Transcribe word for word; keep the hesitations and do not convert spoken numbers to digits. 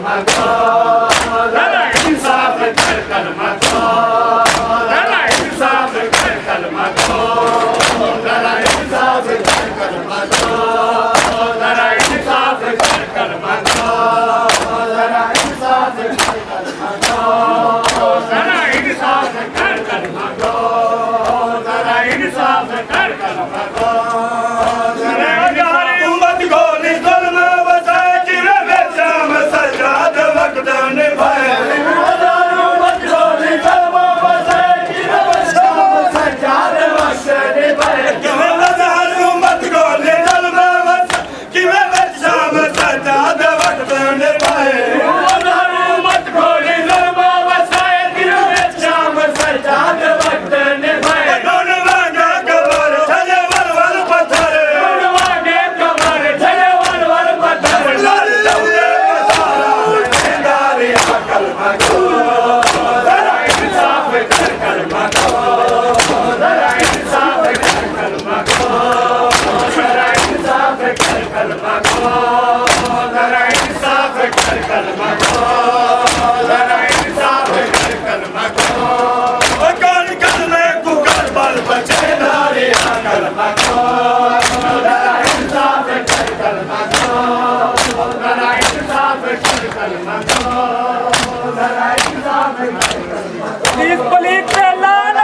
कलमा को जरा इंसाफ कर कलमा को जरा इंसाफ कर कलमा को जरा इंसाफ कर कलमा को जरा इंसाफ कर कलमा को जरा इंसाफ कर कलमा को जरा इंसाफ कर कलमा को जरा इंसाफ कर कलमा को Please believe the Lana.